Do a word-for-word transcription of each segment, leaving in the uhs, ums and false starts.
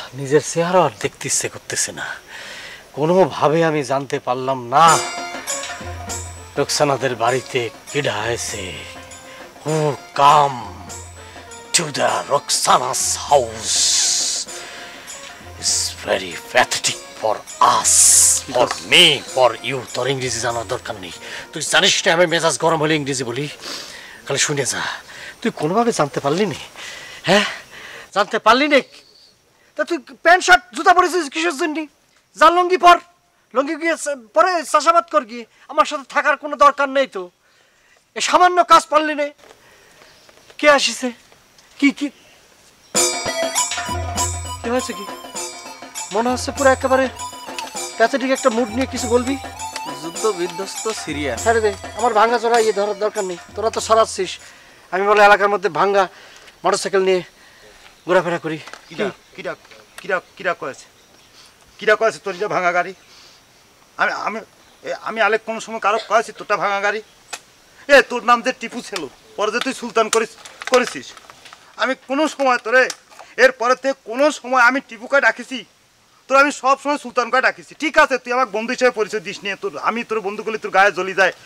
নিজের চেহারা আর দেখতে ইচ্ছে করতেছে না। কোনোভাবে আমি জানতে পারলাম না রোকসানাদের বাড়িতে কিডা হয়েছে। Who come to the Roksana's house is very pathetic for us, for me, for you. তোর ইংরেজি জানার দরকার নেই। তুই জানিস না আমি মেজাজ গরম হলে ইংরেজি বলি। খালি শুনে যা। তুই কোনোভাবে জানতে পারলি নি? হ্যাঁ জানতে পারলি নে? তা তুই প্যান্ট শার্ট জুতা পরেছিস কিসের জন্য? যা লুঙ্গি পর, লুঙ্গি গিয়ে পরে চাষাবাদ কর গিয়ে। আমার সাথে থাকার কোনো দরকার নেই তো। এ সামান্য কাজ পারলি নে। কে আসিছে? কি কি কি হয়েছে? কি মনে হচ্ছে পুরো একেবারে প্যাথেটিক একটা মুড নিয়ে কিছু বলবি? যুদ্ধ বিধ্বস্ত সিরিয়া। ছেড়ে দে, আমার ভাঙ্গা চড়া ইয়ে ধরার দরকার নেই। তোরা তো সরাচ্ছিস। আমি বলে এলাকার মধ্যে ভাঙ্গা মোটরসাইকেল নিয়ে ঘোরাফেরা করি। কিরা কিরা কিরা কিরা কয়েছে কিরা কয়েছে তোর যে ভাঙা গাড়ি? আমি আমি আমি আলেক কোনো সময় কারো কয়েছি তোরটা ভাঙা গাড়ি? এ তোর নাম যে টিপু ছিল, পরে যে তুই সুলতান করিস করেছিস, আমি কোনো সময় তোরে এর পরে থেকে কোনো সময় আমি টিপুকে ডাকিছি? তোর আমি সব সময় সুলতানকে ডাকিছি। ঠিক আছে তুই আমাকে বন্ধু হিসেবে পরিচয় দিস নিয়ে, তোর আমি তোর বন্ধু করলে তোর গায়ে জ্বলি যায়,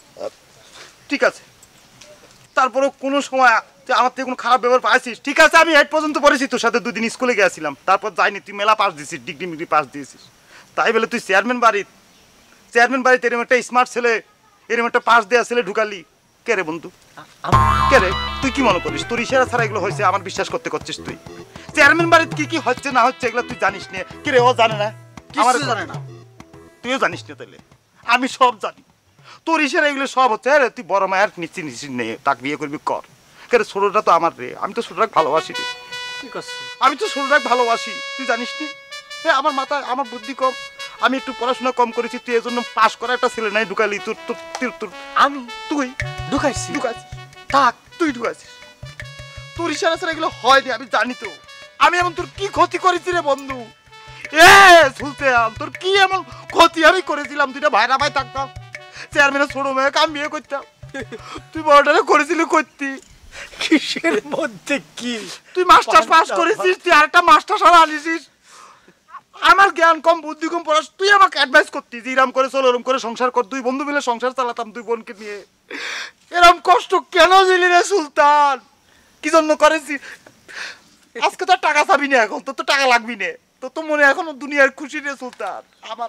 ঠিক আছে। তারপরেও কোনো সময় তুই আমার থেকে কোনো খারাপ ব্যবহার পাইছিস? ঠিক আছে আমি এইট পর্যন্ত পড়েছি তোর সাথে, দুদিন স্কুলে গেছিলাম, তারপর যাইনি। তুই মেলা পাস দিয়েছিস, ডিগ্রি মিগ্রি পাস দিয়েছিস, তাই বলে তুই চেয়ারম্যান বাড়ির চেয়ারম্যান বাড়িতে এরকম একটা স্মার্ট ছেলে, এরকম একটা পাস দেওয়া ছেলে ঢুকালি? কে রে বন্ধু? কে রে? তুই কি মনে করিস তোর ইশারা ছাড়া এগুলো হয়েছে আমার বিশ্বাস করতে করছিস? তুই চেয়ারম্যান বাড়িতে কি কি হচ্ছে না হচ্ছে এগুলো তুই জানিস না? কি রে ও জানে না? আমার জানে না, তুইও জানিস না? তাহলে আমি সব জানি। তোর ইশারা এগুলো সব হচ্ছে। আরে তুই বড় মায়ের নিচে নিচে নে, তাকে বিয়ে করবি কর। কে রে? ছোটটা তো আমার রে, আমি তো ছোটটাকে ভালোবাসি রে। ঠিক আছে আমি তো ছোটটাকে ভালোবাসি, তুই জানিস নি? হ্যাঁ আমার মাথা আমার বুদ্ধি কম, আমি একটু পড়াশোনা কম করেছি, তুই এজন্য পাস করা একটা ছেলে নাই ঢুকালি। তোর তোর তোর আমি তুই ঢুকাইছি? ঢুকাইছিস? থাক, তুই ঢুকাইছিস। তোর ইশারা ছাড়া এগুলো হয়নি, আমি জানি তো। আমি এমন তোর কি ক্ষতি করেছি রে বন্ধু? এ সুলতান তোর কি এমন ক্ষতি আমি করেছিলাম? দুইটা ভাইরা ভাই থাকতাম, চেয়ারম্যানের ছোট মেয়েকে আমি বিয়ে করতাম, তুই বড়টা করেছিলি করতি। কিসের মধ্যে কি? তুই মাস্টার্স পাস করেছিস, তুই আরেকটা মাস্টার্স আর আনিছিস। আমার জ্ঞান কম বুদ্ধি কম পড়াস, তুই আমাকে অ্যাডভাইস করতিস এরম করে চল, ওরম করে সংসার কর। দুই বন্ধু মিলে সংসার চালাতাম দুই বোনকে নিয়ে। এরম কষ্ট কেন দিলি রে সুলতান? কি জন্য করেছিস? আজকে তো টাকা চাবি না, এখন তোর তো টাকা লাগবি না, তোর তো মনে এখন দুনিয়ার খুশি রে সুলতান। আমার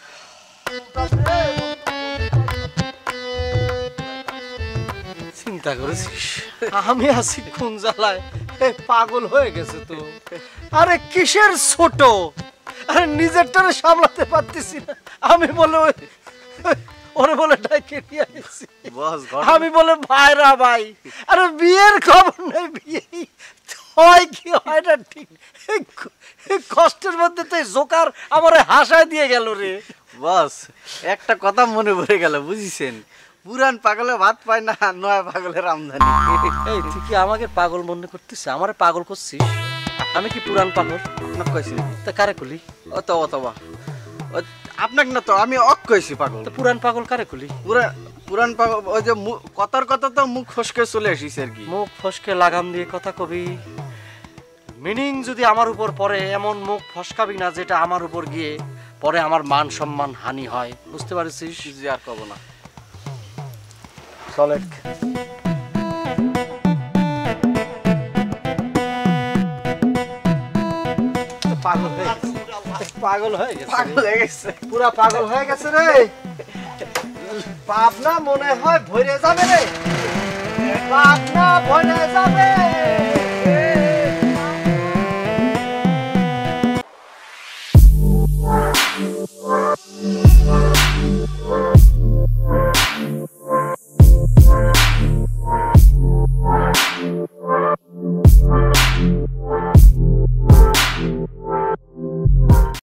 চিন্তা করেছিস আমি আছি কোন জ্বালায়? পাগল হয়ে গেছে তো। আরে কিসের ছোট? আরে নিজেরটারে সামলাতে পারতেছি না, আমি বলে ওরে বলে ডাকে নিয়ে আসছি। আমি বলে ভাইরা ভাই, আরে বিয়ের খবর নেই, বিয়ে হয় কি হয় না ঠিক। কষ্টের মধ্যে তো জোকার আমার হাসায় দিয়ে গেল রে। বস একটা কথা মনে পড়ে গেল, বুঝিছেন? পুরান পাগলে ভাত পায় না, নয়া পাগলের আমদানি। এই তুই কি আমাকে পাগল মনে করতেছিস? আমারে পাগল করছিস? আমি কি পুরান পাগল? আপনাকে কইছি তা কারে কলি? অত অথবা আপনাকে না তো, আমি অক কইছি পাগল। তো পুরান পাগল কারে কলি? পুরা পুরান পাগল ওই যে কথার কথা তো মুখ ফসকে চলে আসিস আর কি। মুখ ফসকে লাগাম দিয়ে কথা কবি, মিনিং যদি আমার উপর পড়ে এমন মুখ ফসকাবি না যেটা আমার উপর গিয়ে পরে আমার মান সম্মান হানি হয়, বুঝতে পারছিস? জি আর কব না। চলে পাগল হয়ে গেছে, পাগল হয়ে গেছে, পাগল হয়ে গেছে, পুরা পাগল হয়ে গেছে রে। পাবনা মনে হয় ভরে যাবে রে, পাবনা ভরে যাবে।